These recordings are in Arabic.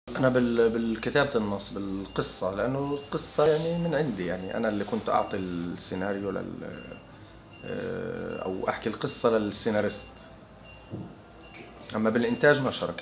أنا بالكتابة النص بالقصة، لأنه القصة يعني من عندي، يعني أنا اللي كنت أعطي السيناريو أو أحكي القصة للسيناريست. أما بالإنتاج ما شاركت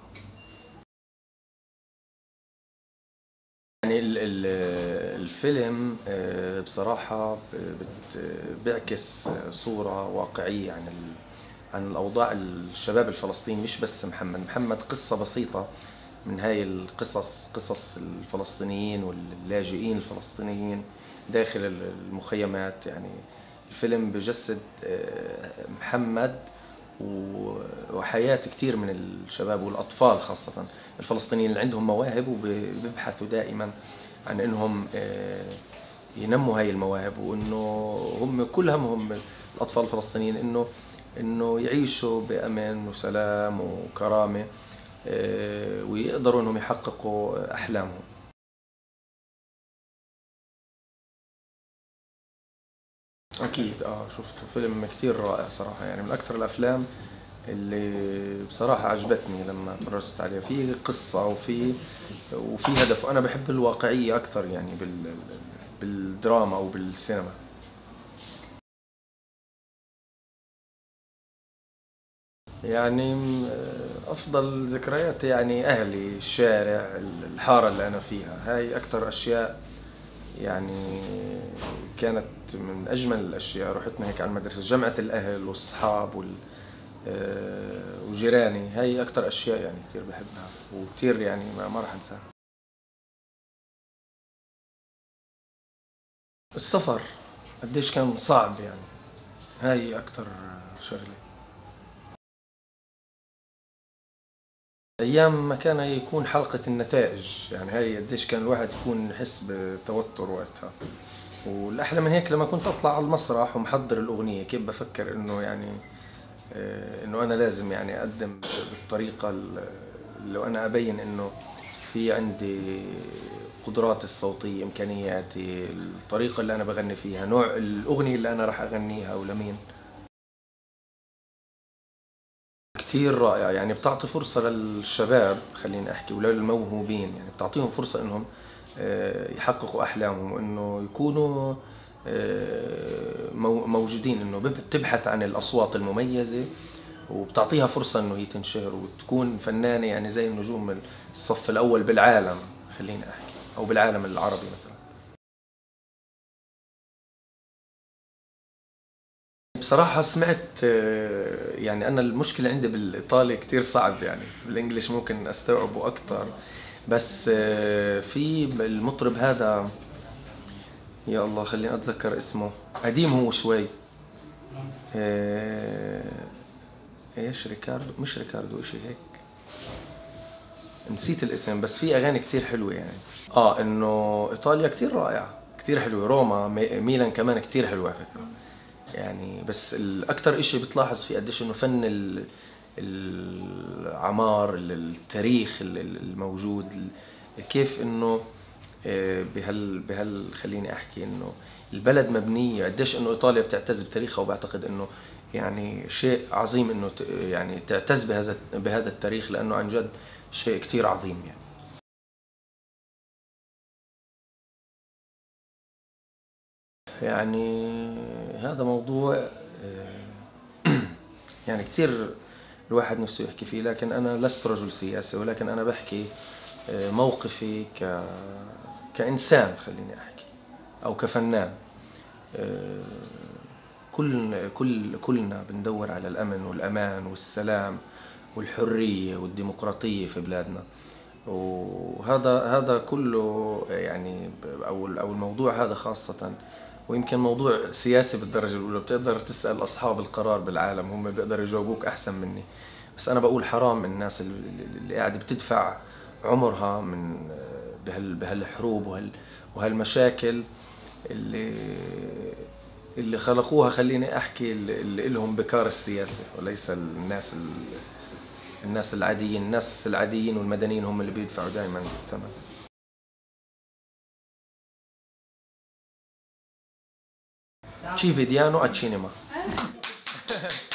يعني الفيلم بصراحة بيعكس صورة واقعية عن الأوضاع الشباب الفلسطيني، مش بس محمد قصة بسيطة من هاي القصص، قصص الفلسطينيين واللاجئين الفلسطينيين داخل المخيمات. يعني الفيلم بجسد محمد وحياة كتير من الشباب والأطفال خاصة الفلسطينيين اللي عندهم مواهب، وبيبحثوا دائما عن انهم ينموا هاي المواهب، وانه هم كل همهم الاطفال الفلسطينيين انه يعيشوا بامان وسلام وكرامة، ويقدروا انهم يحققوا احلامهم. اكيد شفته، فيلم كتير رائع صراحة، يعني من اكثر الافلام اللي بصراحة عجبتني لما تفرجت عليه. في قصة وفي هدف، وأنا بحب الواقعية أكثر يعني بالدراما أو بالسينما. يعني أفضل ذكريات يعني أهلي، الشارع، الحارة اللي أنا فيها، هاي أكثر أشياء يعني كانت من أجمل الأشياء. رحتنا هيك على المدرسة، جمعة الأهل والصحاب وجيراني، هاي أكتر أشياء يعني كتير بحبها وكتير يعني ما راح أنساها. السفر قديش كان صعب يعني، هاي أكتر شغلة. أيام ما كان يكون حلقة النتائج، يعني هاي قديش كان الواحد يكون يحس بتوتر وقتها. والأحلى من هيك لما كنت أطلع على المسرح ومحضر الأغنية، كيف بفكر إنه يعني إنه أنا لازم يعني أقدم بالطريقة اللي أنا أبين إنه في عندي قدراتي الصوتية، إمكانياتي، الطريقة اللي أنا بغني فيها، نوع الأغنية اللي أنا راح أغنيها ولمين. كثير رائع، يعني بتعطي فرصة للشباب، خليني أحكي، وللموهوبين، يعني بتعطيهم فرصة إنهم يحققوا أحلامهم، وإنه يكونوا موجودين، إنه بتبحث عن الأصوات المميزة وبتعطيها فرصة إنه هي تنشهر وتكون فنانة، يعني زي النجوم الصف الأول بالعالم، خليني أحكي، أو بالعالم العربي مثلا. بصراحة سمعت يعني أنا المشكلة عندي بالإيطالي كتير صعب، يعني بالإنجليش ممكن أستوعبه أكتر. بس في المطرب هذا، يا الله خليني أتذكر اسمه، قديم هو شوي. آه، إيش، ريكاردو، مش ريكاردو، إشي هيك، نسيت الاسم، بس في أغاني كتير حلوة يعني. إنه إيطاليا كتير رائعة، كتير حلوة. روما، ميلان كمان كتير حلوة على فكرة. يعني بس الأكتر إشي بتلاحظ فيه قديش إنه فن العمار، التاريخ الموجود، كيف إنه خليني أحكي إنه البلد مبنية قديش، إنه إيطاليا بتعتز بتاريخها، وبعتقد إنه يعني شيء عظيم إنه يعني تعتز بهذا التاريخ، لأنه عن جد شيء كتير عظيم يعني. يعني هذا موضوع يعني كثير الواحد نفسه يحكي فيه، لكن أنا لست رجل سياسي، ولكن أنا بحكي موقفي كإنسان، خليني أحكي، أو كفنان. آه، كلنا بندور على الأمن والأمان والسلام والحرية والديمقراطية في بلادنا. وهذا كله يعني، أو الموضوع هذا خاصة، ويمكن موضوع سياسي بالدرجة الأولى، بتقدر تسأل أصحاب القرار بالعالم، هم بيقدروا يجاوبوك أحسن مني. بس أنا بقول حرام الناس اللي قاعدة بتدفع عمرها من بهالحروب وهالمشاكل اللي اللي خلقوها، خليني أحكي، اللي إلهم بكار السياسة، وليس الناس العاديين. الناس العاديين والمدنيين هم اللي بيدفعوا دائما الثمن. Ci vediamo al cinema.